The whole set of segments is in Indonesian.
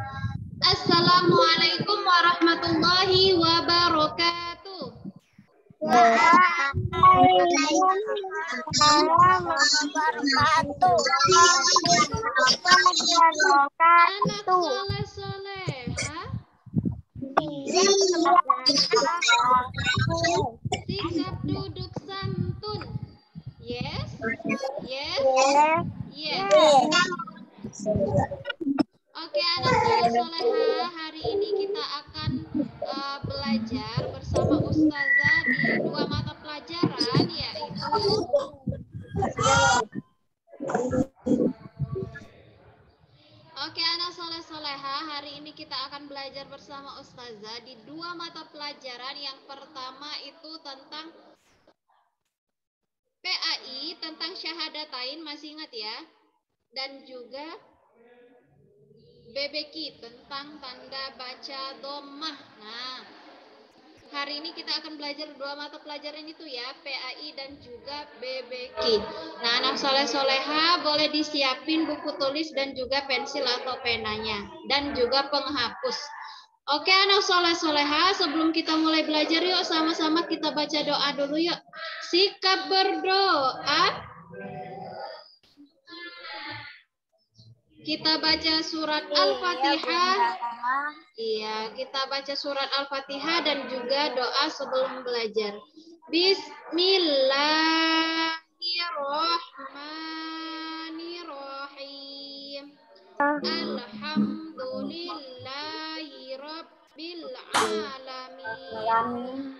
Assalamualaikum warahmatullahi wabarakatuh. Waalaikumsalam warahmatullahi Anak wabarakatuh. soleh-soleha, Iya. sikap duduk santun. Yes? Yes? Yes. Oke, anak soleh-soleha, hari ini kita akan belajar bersama Ustazah di 2 mata pelajaran, yaitu Oke, anak soleh-soleha, hari ini kita akan belajar bersama Ustazah di 2 mata pelajaran. Yang pertama itu tentang PAI, tentang syahadatain, masih ingat ya? Dan juga BBQ, tentang tanda baca dhammah. Nah, hari ini kita akan belajar 2 mata pelajaran itu ya, PAI dan juga BBQ. Nah, anak soleh-soleha boleh disiapin buku tulis dan juga pensil atau penanya. Dan juga penghapus. Oke, anak soleh-soleha, sebelum kita mulai belajar yuk, sama-sama kita baca doa dulu yuk. Sikap berdoa. Kita baca surat Al-Fatihah. Iya, kita baca surat Al-Fatihah dan juga doa sebelum belajar. Bismillahirrahmanirrahim. Alhamdulillahi rabbil alamin.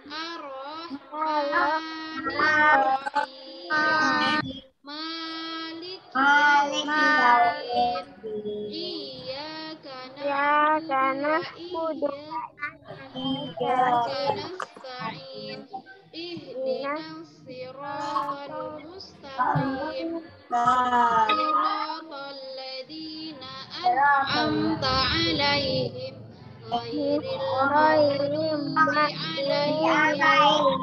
Ar-Rahmanir-Rahim. Malik yaumiddin. Iyyaka na'budu wa iyyaka nasta'in. Ihdinas siratal mustaqim. Siratal ladzina an'amta 'alaihim ghairil maghdubi 'alaihim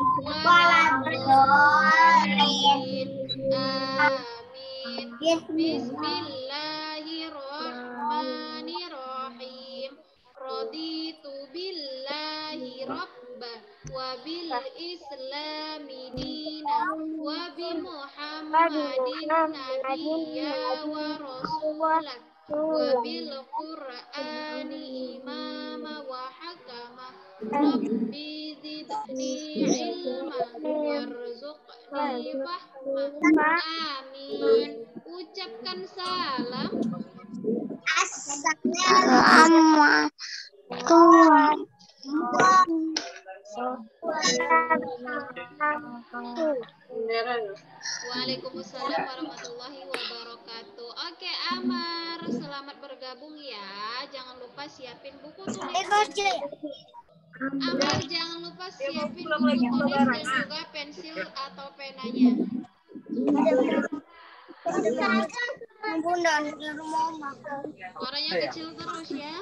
waladdallin. Amin. Bismillahirrahmanirrahim. Raditu billahi rabba wa bil islami dina wa bi Muhammadin nabiyya wa rasulah wa bil qur'ani imama wa hakama. Rabbi zidni ilma warzuqni fahma. Amin. Ucapkan salam. Waalaikumsalam warahmatullahi wabarakatuh. Oke, Amar, selamat bergabung ya. Jangan lupa siapin buku tulis. Amar, jangan lupa siapin buku tulis dan juga pensil atau penanya. Suaranya kecil terus ya.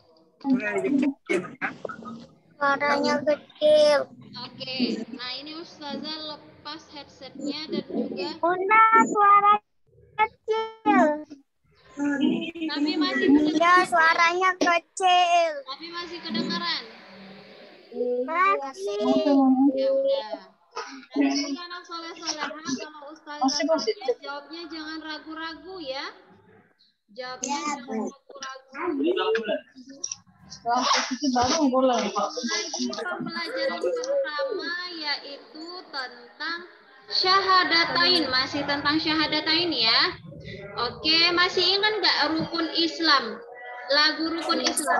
Suaranya kecil. Oke, nah ini Ustazah lepas headsetnya dan juga Bunda, suara kecil. tapi masih Ya, suaranya kecil. tapi masih kedengaran. Masih. Ya udah. Dan juga anak soleh-soleha, kalau Ustazah tanya, jawabnya jangan ragu-ragu ya. Jawabnya jangan ragu-ragu. Lagi pembelajaran pertama yaitu tentang syahadatain, masih tentang syahadatain ya. Oke, masih ingat nggak rukun Islam? Lagu rukun Islam.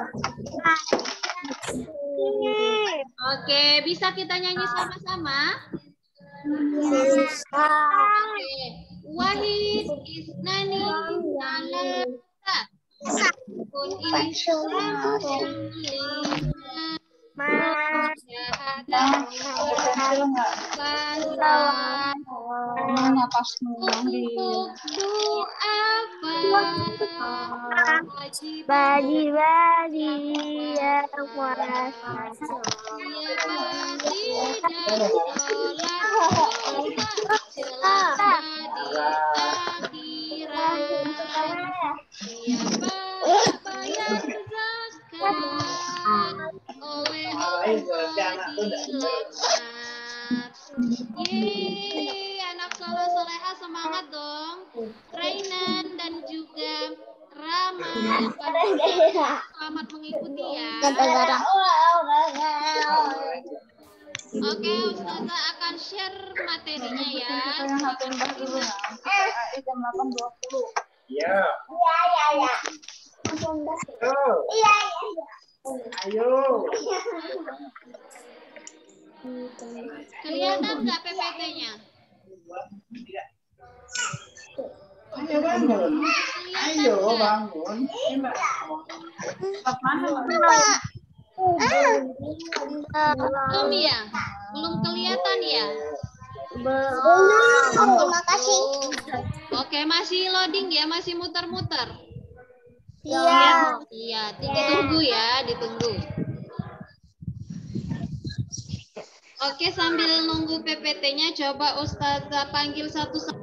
Oke, bisa kita nyanyi sama-sama? Bisa. Oke. Wahid isnani salasa. Rukun Islam lima. Syahadat untuk doa wajib yang puasa. siapa tidak sholat celaka di akhirat. Siapa bayar dilamat. Yeay, anak soleh soleha semangat dong. Rainan dan juga Rama yang pada selamat mengikuti ya. Oke, Ustazah akan share materinya ya. Iya. Ayo. Kelihatan nggak PPT-nya? Ayo bangun. Ayo bangun. Belum ya? Belum kelihatan ya? Terima kasih. Oke, masih loading ya, masih muter-muter. Iya. Iya, ditunggu ya, ditunggu. Oke, sambil nunggu PPT-nya, coba Ustazah panggil satu-satu.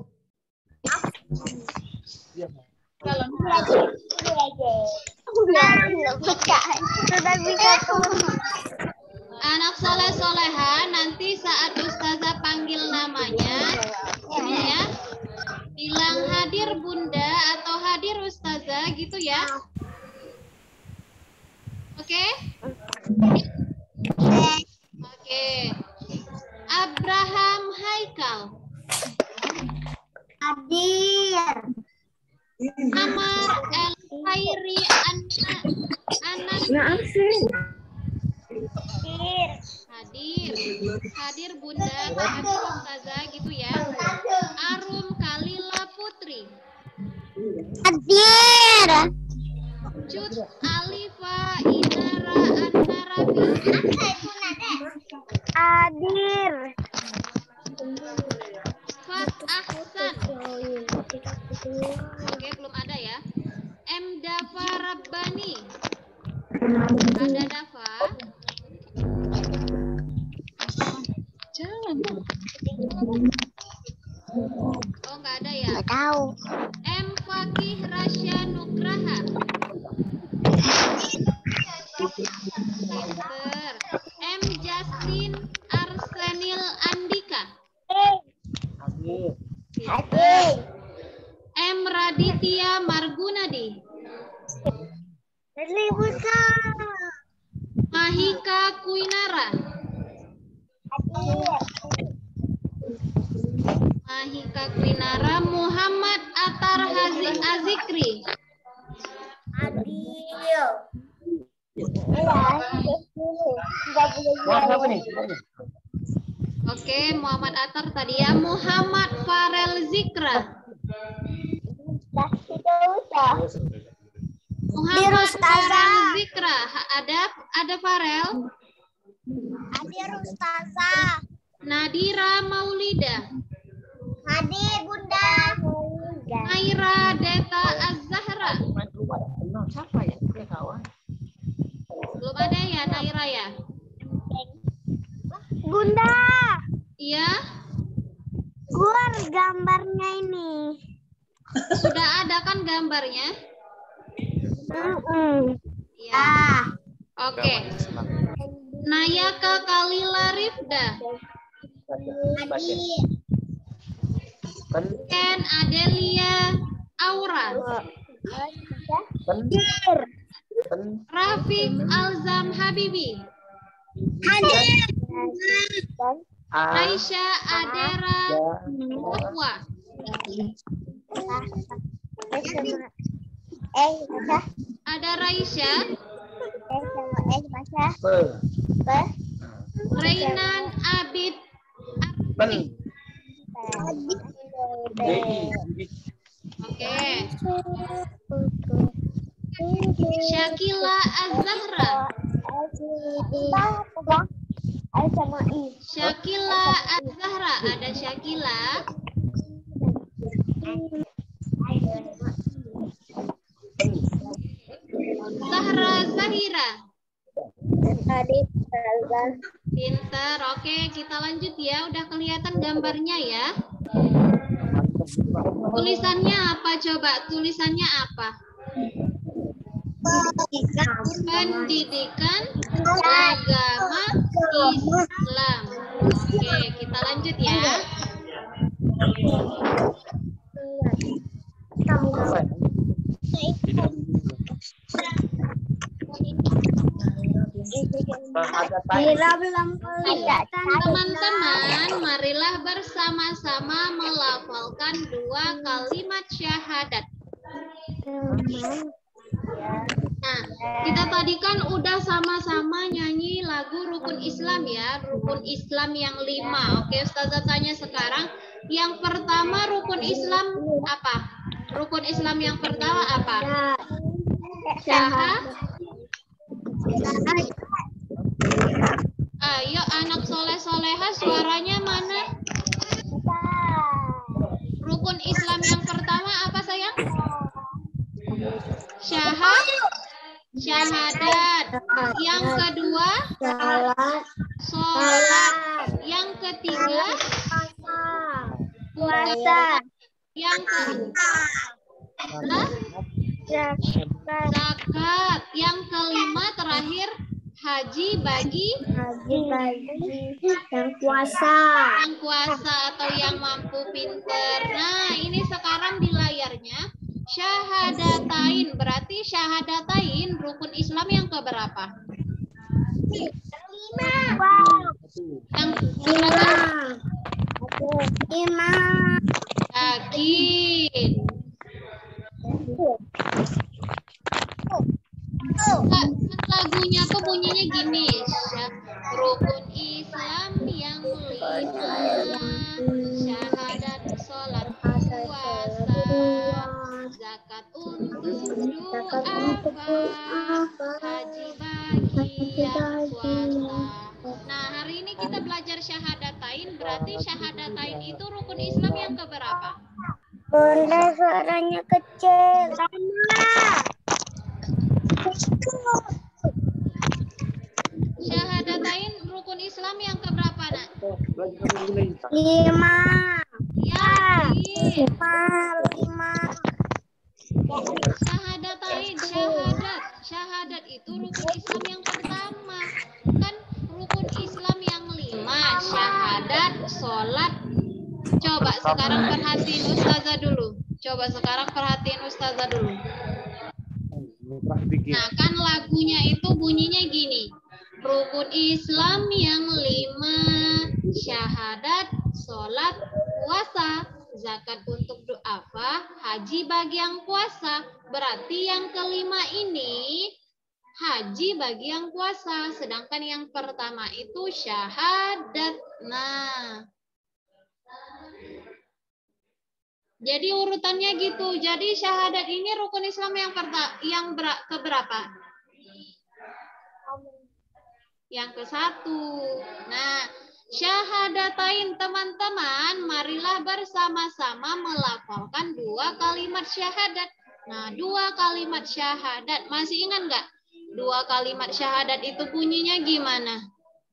Sudah bisa tuh. Anak soleh soleha, nanti saat Ustazah panggil namanya, ini ya, bilang hadir Bunda atau hadir Ustazah gitu ya. Oke? Oke. Abraham Haikal. Hadir. Amar El Khairi Anan. Hadir. Hadir Bunda, hadir Ustazah gitu ya. Arum Kalila Putri. Hadir. Cut Alifa Inara Annarabi. Hadir. Fat Ahsan. Oke, belum ada ya. M Dafa Rabbani. Ada Dafa? Oh, nggak ada ya. Nggak tahu. M Fakih Rasya Nugraha. Pinter. M Justin Arsenil Andika. Pinter. M Raditya Margunadi. Buka. Mahika Kuinara. Hadir. Mahika Kuinara. Muhammad Atar Azikri. Hadir. Oke, Muhammad Atar tadi ya. Muhammad Farel Zikra. Muhammad Farel Zikra. Ada Farel. Hadir Ustazah. Nadira Maulida. Hadir Bunda. Naira Deta Az-Zahra. Belum ada ya Naira ya? Bunda. Iya. Keluar gambarnya ini. Sudah ada kan gambarnya? Iya. Oke. Nayaka Kalila Rifda. Hadir. Ken Adelia Aura. Hadir. Rafiq Alzam Habibi. Hadir. Raisya Adera Wakwa. Ada Raisya. Rainan Abid Arfi. Oke. Syakila Az-Zahra. Syakila Az-Zahra. Ada Syakila. Zahra Zahira. Pinter. Oke, kita lanjut ya. Udah kelihatan gambarnya ya. Tulisannya apa coba? Tulisannya apa? Pendidikan agama Islam. Oke, kita lanjut ya. Teman-teman, marilah bersama-sama melafalkan 2 kalimat syahadat. Nah, kita tadi kan udah sama-sama nyanyi lagu Rukun Islam ya, Rukun Islam yang 5. Oke, Ustazah tanya sekarang, yang pertama Rukun Islam apa? Rukun Islam yang pertama apa? Syahadat. Ayo anak soleh-soleha, suaranya mana? Rukun Islam yang pertama apa sayang? Syahadat. Yang kedua sholat. Yang ketiga puasa. Yang keempat zakat. Yang kelima terakhir haji bagi yang puasa. Yang puasa atau yang mampu pinter. Nah, ini sekarang di layarnya syahadatain. Berarti syahadatain rukun Islam yang keberapa? Yang keberapa? 5. Yakin. Lagunya tuh bunyinya gini. Rukun Islam yang 5. Syahadat, sholat, puasa, zakat untuk duafa, haji bagi yang puasa. Nah, hari ini kita belajar syahadatain. Berarti syahadatain itu rukun Islam yang keberapa? Bunda, suaranya kecil. Syahadatain rukun Islam yang keberapa, Nak? 5. Yakin. 5. Syahadatain, syahadat itu rukun Islam yang pertama. Kan rukun Islam yang 5, syahadat, sholat. Coba sekarang perhatiin Ustazah dulu. Nah, kan lagunya itu bunyinya gini. Rukun Islam yang 5, syahadat, sholat, puasa, zakat untuk duafa, haji bagi yang puasa. Berarti yang kelima ini haji bagi yang puasa. Sedangkan yang pertama itu syahadat. Nah, jadi urutannya gitu. Jadi syahadat ini rukun Islam yang keberapa? Yang ke-1. Nah, syahadatain teman-teman, marilah bersama-sama melafalkan 2 kalimat syahadat. Nah, 2 kalimat syahadat. Masih ingat nggak? 2 kalimat syahadat itu bunyinya gimana?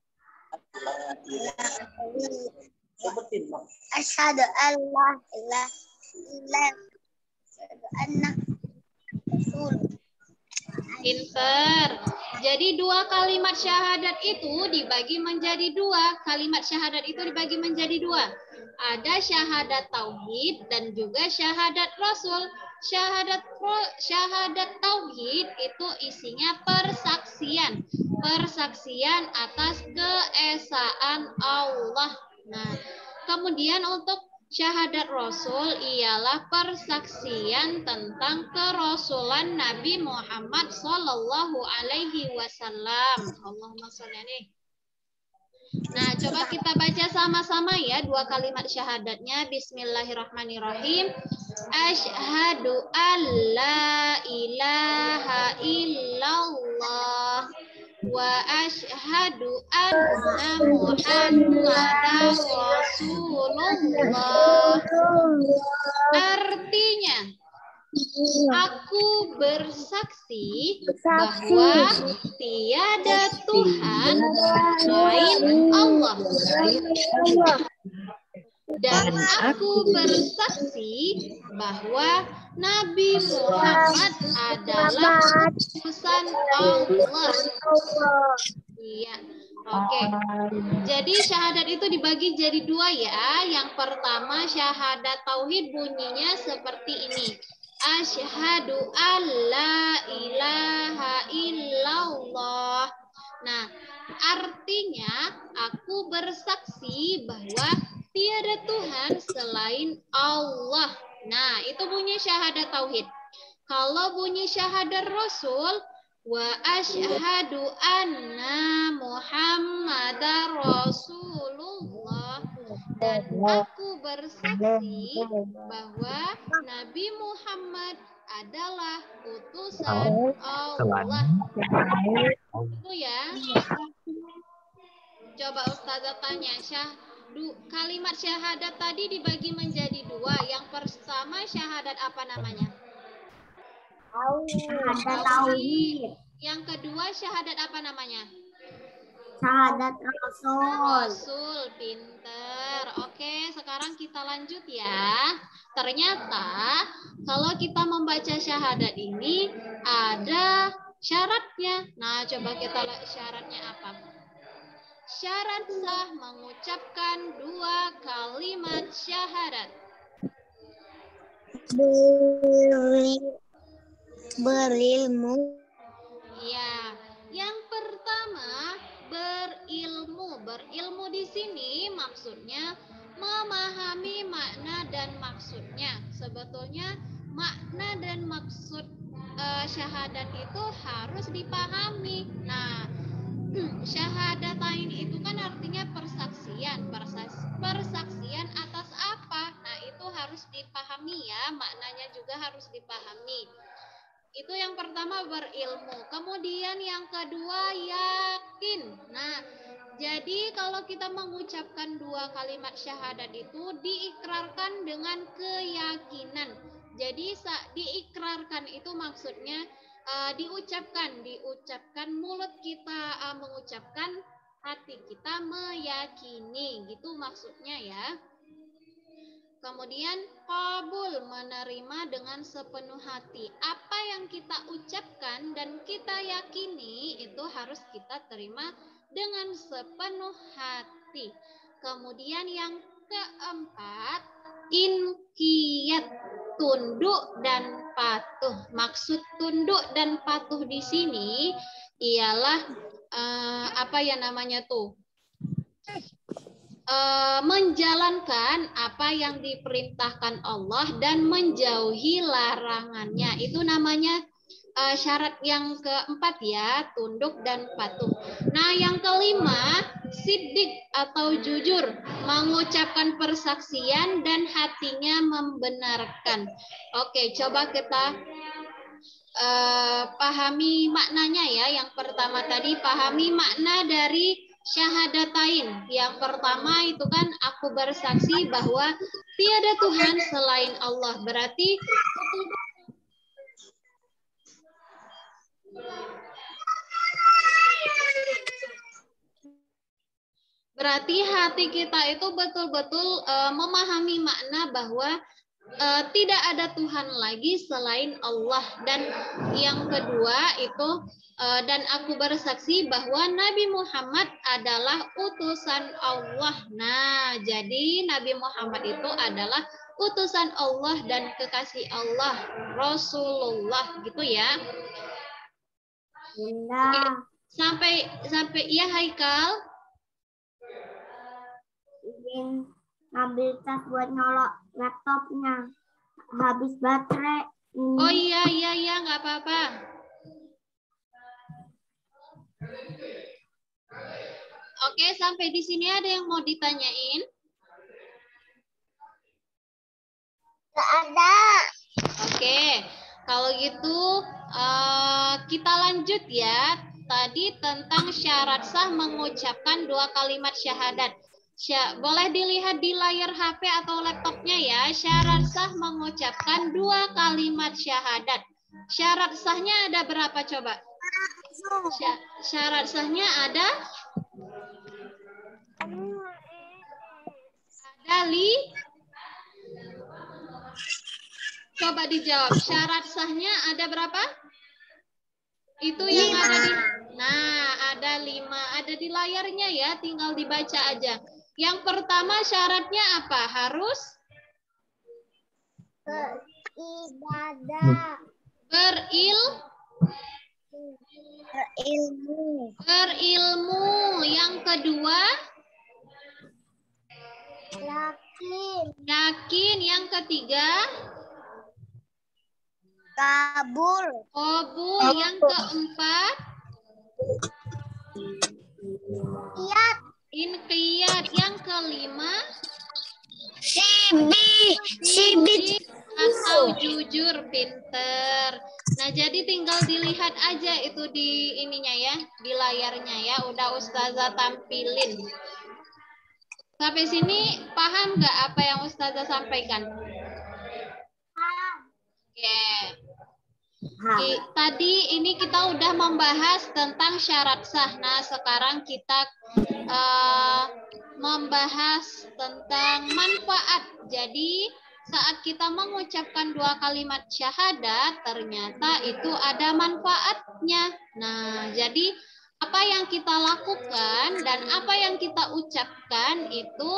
Asyhadu an la ilaha illallah. Asyhadu anna rasul. Pinter. Jadi 2 kalimat syahadat itu dibagi menjadi 2. Kalimat syahadat itu dibagi menjadi 2. Ada syahadat tauhid dan juga syahadat rasul. Syahadat tauhid itu isinya persaksian. Persaksian atas keesaan Allah. Nah, kemudian untuk syahadat Rasul ialah persaksian tentang kerasulan Nabi Muhammad Sallallahu Alaihi Wasallam. Allahumma sholli alaihi. Nah, coba kita baca sama-sama ya 2 kalimat syahadatnya. Bismillahirrahmanirrahim. Asyhadu an la ilaha illallah wa asyhadu anna Muhammadar Rasulullah. Artinya, aku bersaksi bahwa tiada Tuhan selain Allah. Dan aku bersaksi bahwa Nabi Muhammad adalah utusan Allah. Iya. Oke. Jadi syahadat itu dibagi jadi dua ya. Yang pertama syahadat tauhid bunyinya seperti ini. Asyhadu alla ilaha illallah. Nah, artinya aku bersaksi bahwa tiada Tuhan selain Allah. Nah, itu bunyi syahadat tauhid. Kalau bunyi syahadat Rasul, wa asyhadu anna Muhammadar Rasulullah. Dan aku bersaksi bahwa Nabi Muhammad adalah utusan Allah. Itu ya. Coba Ustazah tanya, kalimat syahadat tadi dibagi menjadi dua. Yang pertama syahadat apa namanya? Syahadat tauhid. Yang kedua syahadat apa namanya? Syahadat Rasul. Rasul, pinter. Oke, sekarang kita lanjut ya. Ternyata kalau kita membaca syahadat ini ada syaratnya. Nah, coba kita lihat syaratnya apa. Syarat sah mengucapkan dua kalimat syahadat. Berilmu. Ya, yang pertama berilmu. Berilmu di sini maksudnya memahami makna dan maksudnya. Sebetulnya makna dan maksud syahadat itu harus dipahami. Nah, syahadatain itu kan artinya persaksian. Persaksian atas apa? Nah, itu harus dipahami ya. Maknanya juga harus dipahami. Itu yang pertama berilmu. Kemudian yang kedua yakin. Nah, jadi kalau kita mengucapkan dua kalimat syahadat itu diikrarkan dengan keyakinan. Jadi diikrarkan itu maksudnya diucapkan mulut kita mengucapkan, hati kita meyakini. Gitu maksudnya ya. Kemudian qabul, menerima dengan sepenuh hati. Apa yang kita ucapkan dan kita yakini itu harus kita terima dengan sepenuh hati. Kemudian yang keempat, inqiyat, tunduk dan patuh. Maksud tunduk dan patuh di sini ialah apa ya namanya tuh? Menjalankan apa yang diperintahkan Allah dan menjauhi larangannya. Itu namanya syarat yang keempat ya, tunduk dan patuh. Nah, yang kelima, siddiq atau jujur, mengucapkan persaksian dan hatinya membenarkan. Oke, coba kita pahami maknanya ya. Yang pertama tadi pahami makna dari syahadatain. Yang pertama itu kan aku bersaksi bahwa tiada Tuhan selain Allah. Berarti hati kita itu betul-betul memahami makna bahwa tidak ada Tuhan lagi selain Allah. Dan yang kedua itu dan aku bersaksi bahwa Nabi Muhammad adalah utusan Allah. Nah, jadi Nabi Muhammad itu adalah utusan Allah dan kekasih Allah, Rasulullah, gitu ya. Bunda. Sampai iya Haikal? Izin ngambil tas buat nyolok laptopnya. Habis baterai. Oh iya, nggak apa-apa. Oke, sampai di sini ada yang mau ditanyain? Nggak ada. Oke, kalau gitu kita lanjut ya. Tadi tentang syarat sah mengucapkan dua kalimat syahadat. Boleh dilihat di layar HP atau laptopnya ya. Syarat sah mengucapkan dua kalimat syahadat. Syarat sahnya ada berapa coba? Syarat sahnya ada 5. Coba dijawab. Syarat sahnya ada berapa? Itu yang ada di... Nah, ada 5. Ada di layarnya ya, tinggal dibaca aja. Yang pertama syaratnya apa? Harus Beribadah. Berilmu. berilmu. Yang kedua, yakin. Yang ketiga, Kabul. qabul. Yang keempat, inqiyad. Yang kelima, sidik atau jujur. Pinter. Nah, jadi tinggal dilihat aja itu di ininya ya, di layarnya ya. Udah Ustazah tampilin. Sampai sini paham nggak apa yang Ustazah sampaikan? Oke. Tadi ini kita udah membahas tentang syarat sah. Nah, sekarang kita membahas tentang manfaat. Jadi, saat kita mengucapkan 2 kalimat syahadat, ternyata itu ada manfaatnya. Nah, jadi apa yang kita lakukan dan apa yang kita ucapkan itu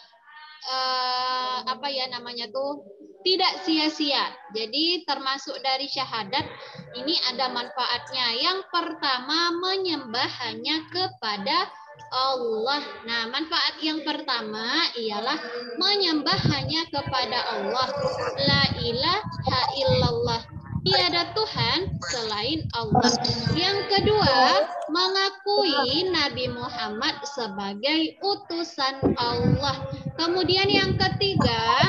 tidak sia-sia. Jadi termasuk dari syahadat ini ada manfaatnya. Yang pertama, menyembah hanya kepada Allah. Nah, manfaat yang pertama ialah menyembah hanya kepada Allah. La ilaha illallah. Tiada Tuhan selain Allah. Yang kedua, mengakui Nabi Muhammad sebagai utusan Allah. Kemudian yang ketiga,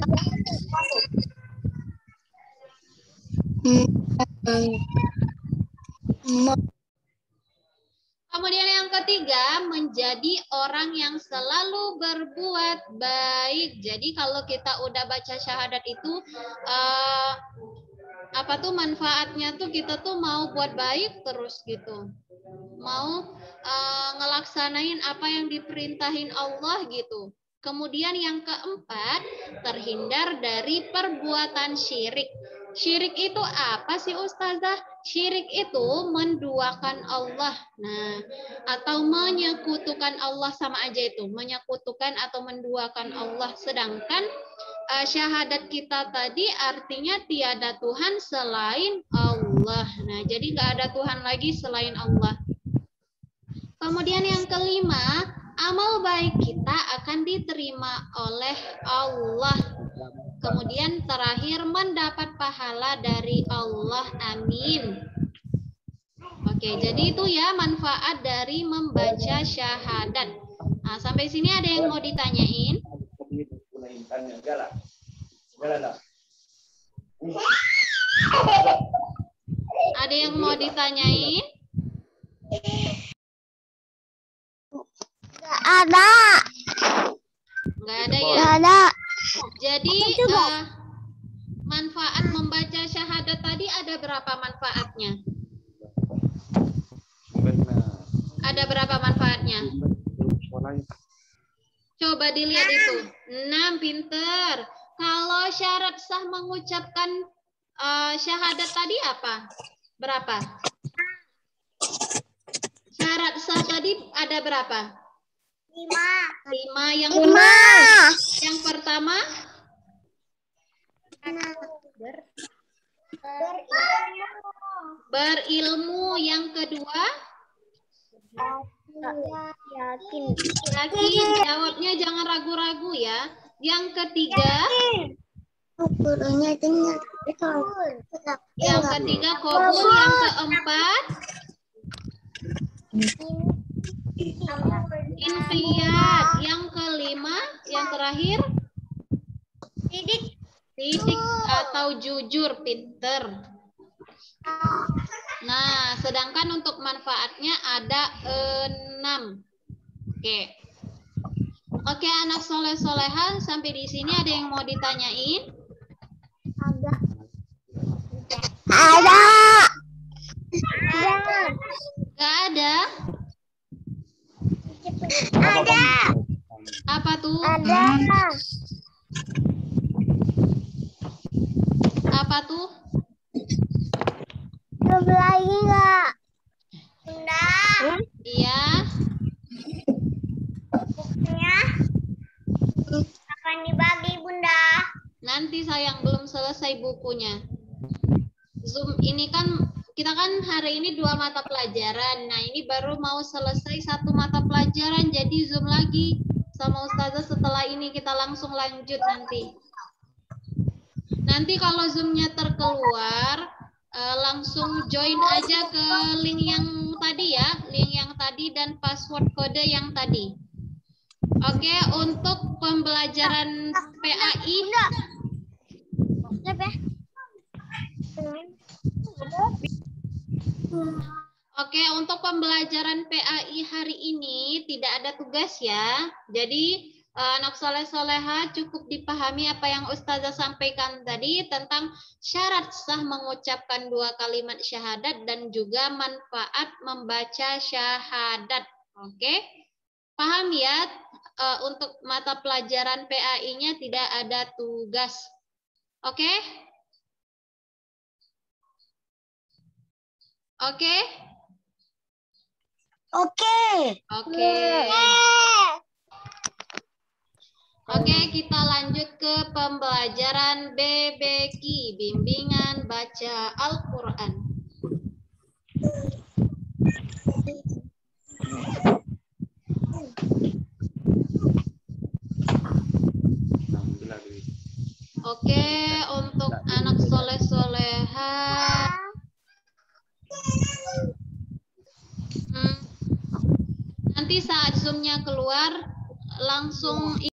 menjadi orang yang selalu berbuat baik. Jadi kalau kita udah baca syahadat itu, manfaatnya tuh kita tuh mau buat baik terus gitu. Mau ngelaksanain apa yang diperintahin Allah gitu. Kemudian yang keempat, terhindar dari perbuatan syirik. Syirik itu apa sih Ustazah? Syirik itu menduakan Allah. Nah, atau menyekutukan Allah, sama aja itu. Menyekutukan atau menduakan Allah. Sedangkan syahadat kita tadi artinya tiada Tuhan selain Allah. Nah, jadi nggak ada Tuhan lagi selain Allah. Kemudian yang kelima, amal baik kita akan diterima oleh Allah. Kemudian terakhir, mendapat pahala dari Allah. Amin. Oke, jadi itu ya manfaat dari membaca syahadat. Nah, sampai sini ada yang mau ditanyain? Ada yang mau ditanyain? Ada. Nggak ada ya? Nggak ada. Jadi manfaat membaca syahadat tadi ada berapa manfaatnya? Ada berapa manfaatnya? Coba dilihat itu. 6, pinter. Kalau syarat sah mengucapkan syahadat tadi apa? Berapa? Syarat sah tadi ada berapa? 5. Yang pertama? Berilmu. Yang kedua? Yakin. Jawabnya jangan ragu-ragu ya. Yang ketiga? Yang ketiga qabul. Yang keempat? Inqiyad. Yang kelima, yang terakhir? Sidik atau jujur. Pinter. Nah, sedangkan untuk manfaatnya ada 6. Oke, anak soleh-solehan, sampai di sini ada yang mau ditanyain? Ada. Gak ada? Ada. Apa tuh? Ada. Apa tuh? Lagi nggak? Bunda. Iya. Bukunya akan dibagi, Bunda. Nanti sayang, belum selesai bukunya. Zoom ini kan, kita kan hari ini 2 mata pelajaran. Nah, ini baru mau selesai 1 mata pelajaran, jadi Zoom lagi sama Ustazah. Setelah ini kita langsung lanjut nanti. Nanti kalau Zoom-nya terkeluar, langsung join aja ke link yang tadi ya, link yang tadi dan password kode yang tadi. Oke, untuk pembelajaran PAI. Oke, untuk pembelajaran PAI hari ini tidak ada tugas ya. Jadi anak soleh-soleha cukup dipahami apa yang Ustazah sampaikan tadi tentang syarat sah mengucapkan 2 kalimat syahadat dan juga manfaat membaca syahadat. Oke, paham ya? Untuk mata pelajaran PAI-nya tidak ada tugas. Oke? Oke? Oke. Oke. Oke, kita lanjut ke pembelajaran BBQ, bimbingan baca Al-Quran. Oke, untuk anak soleh-soleha, nanti saat Zoom-nya keluar, langsung